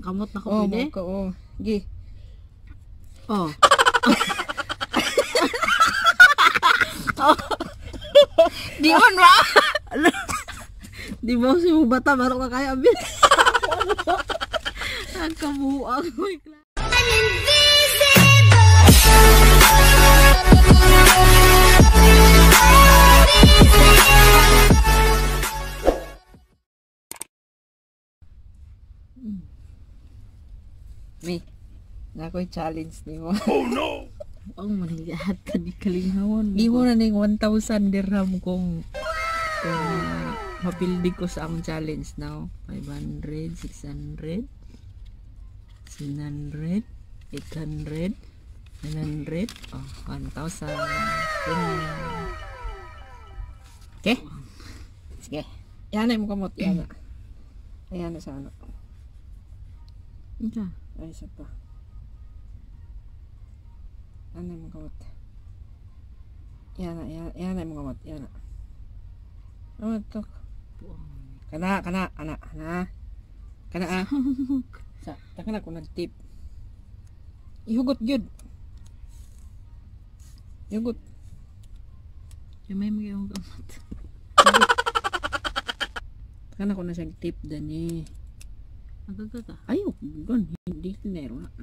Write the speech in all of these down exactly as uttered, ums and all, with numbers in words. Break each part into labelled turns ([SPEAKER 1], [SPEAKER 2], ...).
[SPEAKER 1] Kamot na ko
[SPEAKER 2] Oh,
[SPEAKER 1] pwede.
[SPEAKER 2] maka oh. Gi.
[SPEAKER 1] Oh.
[SPEAKER 2] Di on ba?
[SPEAKER 1] Di ba si mo bata baro ka kaya bil. Ang kabuang mo ikla.
[SPEAKER 2] May nakoy challenge ni mo.
[SPEAKER 3] Oh no!
[SPEAKER 1] Ang manigahat ka di kalinghawan.
[SPEAKER 2] Di mo na ning one thousand dirham kung kung mapildi ko sa akong challenge now. five hundred, six hundred, seven hundred, eight hundred, nine hundred, oh, one thousand. Okay? Sige. Yan na yung kamot. Yan na. Ayan na sa ano.
[SPEAKER 1] Ika.
[SPEAKER 2] Ay, isa pa. Yan na yung kamot. Yan na, yan, yan na yung kamot. Yan na. Ano ito? Kana, kana, kana, kana. Kana ah. Sa, taka na ko nag-tip. Ihugot yun. Ihugot.
[SPEAKER 1] Yung may mga yung kamot.
[SPEAKER 2] Taka na ko na siyang tip dan eh.
[SPEAKER 1] Magaga ka.
[SPEAKER 2] Ayaw, gun. Hindi kinero na.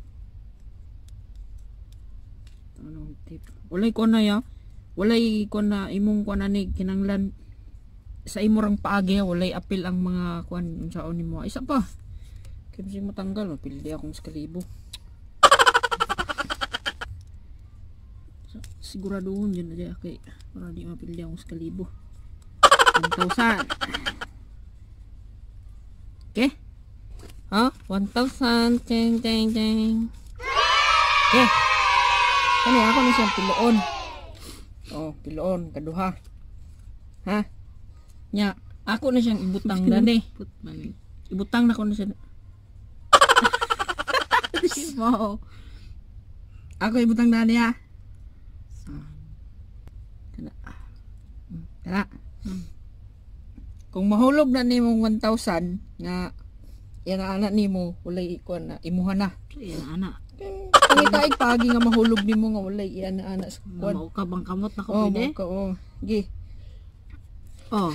[SPEAKER 2] Ano tip? Walay ko na ya. Walay ko na imong ko na ni kinanglan sa imurang paagi, walay apil ang mga kuan sa ni mo. Isa pa. Kimsi mo tanggal, pildi akong skalibo. So, siguraduhon yun na kay para di mapildi akong skalibo. one thousand. Okay? Ha? one thousand. Teng, teng, teng. Okay. Kani ako na siyang piloon. Oh, piloon. Kaduha. Ha? Nya. Ako na siyang ibutang na ni.
[SPEAKER 1] Put mali.
[SPEAKER 2] Ibutang na ko na siya. Wow. Ako ibutang na niya. Kana. Kana. Kung mahulog na ni mong one thousand nga yan na anak ni mo, walay ikuan na, imuha na.
[SPEAKER 1] So, yan anak.
[SPEAKER 2] Pangitaig pagi nga mahulog ni mo nga walay yan na anak sa kuan.
[SPEAKER 1] Mao ka bang kamot na ko
[SPEAKER 2] Oh,
[SPEAKER 1] pwede.
[SPEAKER 2] ka oh. Gi.
[SPEAKER 1] Oh.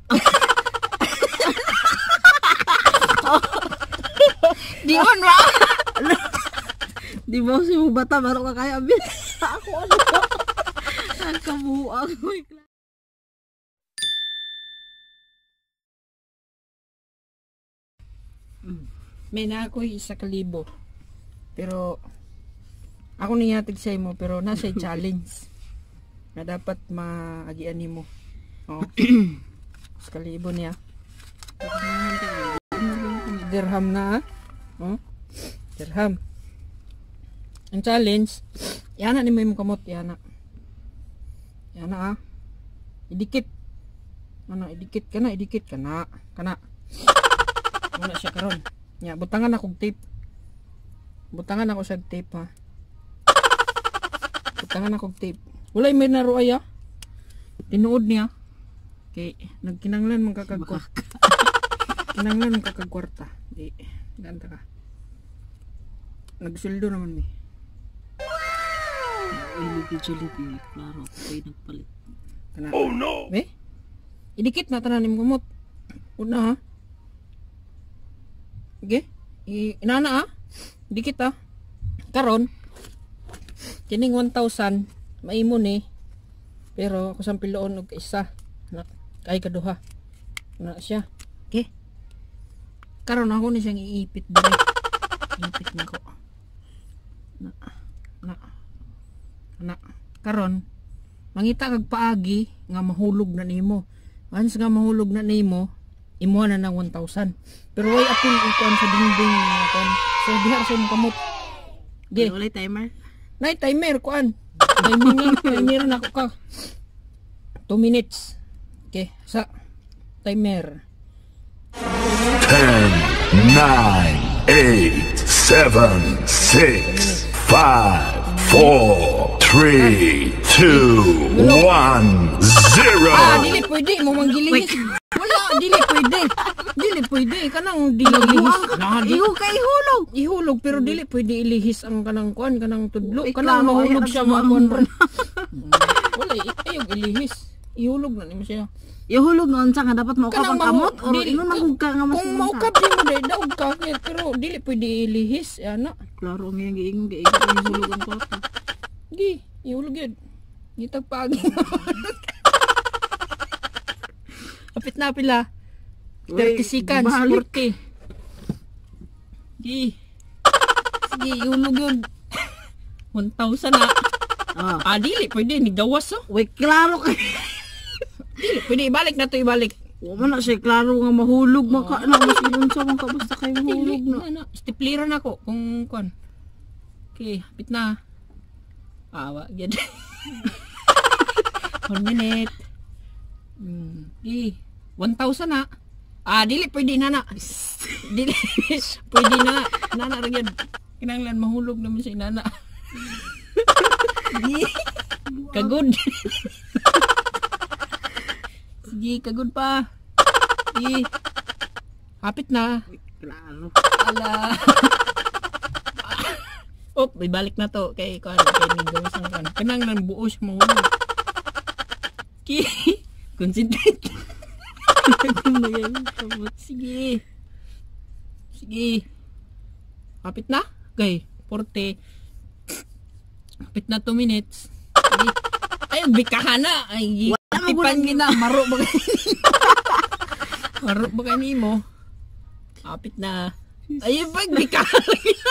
[SPEAKER 2] Di on ba?
[SPEAKER 1] Di ba si mo bata baro ka kaya bil. Ako ano. Ang kabuang mo ikla.
[SPEAKER 2] May na ako isa kalibo. Pero ako niyatig sa imo pero nasa challenge. Na dapat maagian nimo. Oh. Sa kalibo niya. Dirham na. Oh. Dirham. Ang challenge, yana ni mo yung kamot, yana. Yana ah. Idikit. Ano, idikit ka na, idikit ka na. Kana. Wala siya karon. Ya, butangan akong tape. Butangan ako sa tape ha. Butangan akong tape. Wala may naro aya. Tinuod niya. Okay, nagkinanglan man kakagkwarta. Kinanglan man kakagkwarta. Di, ganda ka. Nagsuldo naman mi.
[SPEAKER 1] Individually, klaro. Kaya nagpalit.
[SPEAKER 2] Kana.
[SPEAKER 3] Oh no!
[SPEAKER 2] Eh? Idikit na tanan nim kumot. Una ha. Okay? I inana ha. Dikit ha. Karon kining one thousand maimo ni. Pero ako sang piloon og isa. Na kay kaduha. Na siya. Okay? Karon ako ni siyang iipit dire. Iipit nako. Na na na karon mangita kag paagi nga mahulog na nimo. Once nga mahulog na nimo, imo na ng one thousand. Pero way apil ikuan sa dingding nga kon. So diha sa imong kamot. Di.
[SPEAKER 1] Wala timer.
[SPEAKER 2] Nay timer kuan. Timing lang, timer na ko ka. two minutes. Okay, sa timer.
[SPEAKER 3] ten, nine, eight, seven, six, five, four, three, two, one, zero.
[SPEAKER 2] Ah, dili pwede mo manggilinis. Wala, dili pwede. Dili pwede kanang dili ilihis. Nah, di,
[SPEAKER 1] Igo kay hulog.
[SPEAKER 2] ihulog pero dili pwede ilihis ang kanang kuan kanang tudlo.
[SPEAKER 1] Uy,
[SPEAKER 2] Kanang
[SPEAKER 1] klaro,
[SPEAKER 2] mahulog
[SPEAKER 1] ay,
[SPEAKER 2] siya
[SPEAKER 1] ang
[SPEAKER 2] makuan.
[SPEAKER 1] mga-
[SPEAKER 2] Wala i- ayaw ilihis. Ihulog na nimo siya.
[SPEAKER 1] Ihulog noon sa nga dapat maukap
[SPEAKER 2] Kanang
[SPEAKER 1] ang
[SPEAKER 2] mahu-
[SPEAKER 1] kamot or
[SPEAKER 2] dili-
[SPEAKER 1] ingon magug ka nga mas
[SPEAKER 2] Kung maukap di mo dai daog ka kaya, pero dili pwede ilihis ana.
[SPEAKER 1] Klaro nga giingon giingon ang hulog ang kwarta.
[SPEAKER 2] Gi, ihulog yun. Gitag pagi. Kapit na pila. thirty seconds,
[SPEAKER 1] balik.
[SPEAKER 2] forty. Gi. Sige, ihulog yun. one thousand na.
[SPEAKER 1] Ah.
[SPEAKER 2] Ah, dili, pwede, nigawas oh.
[SPEAKER 1] Uy, klaro kay.
[SPEAKER 2] Dili, pwede, ibalik na to, ibalik.
[SPEAKER 1] Wa man na siya klaro nga mahulog maka na mas unsa man ka basta kay mahulog
[SPEAKER 2] Dili,
[SPEAKER 1] na.
[SPEAKER 2] na, na. Stipliran ako, kung kuan. Okay, hapit na. Awa, gyan. One minute. Hmm, di. one thousand na. Ah, dili, pwede na na. Dili, pwede na. Nana rin yan. Kinanglan, mahulog naman si nana. Di. Kagod. Sige, kagod pa. Di. Hapit na.
[SPEAKER 1] Klaro.
[SPEAKER 2] Ala. Oh, may balik na to. Kay, kay, kay, nigawas ang kan. Kinanglan, buo siya mahulog. Ki. Concentrate. Sige. Sige. Kapit na? Okay. forty. Kapit na two minutes. Sige. Ay, bikahan na. Ay, tipan gina. Maro ba kayo? Maro ba kayo mo? Kapit na. Ay, bikahan lagi na.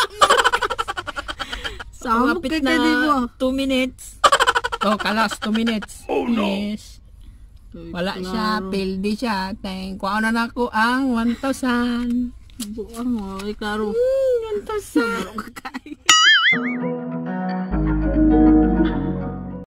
[SPEAKER 1] Samok
[SPEAKER 2] Kapit
[SPEAKER 1] kay kadi mo.
[SPEAKER 2] two minutes. Oh, kalas. two minutes.
[SPEAKER 3] Oh, no.
[SPEAKER 2] Yes. Wala siya, pildi siya. Thank ko na nako ang one thousand.
[SPEAKER 1] Buang mo, ay klaro.
[SPEAKER 2] one thousand.
[SPEAKER 1] Maro ka kay.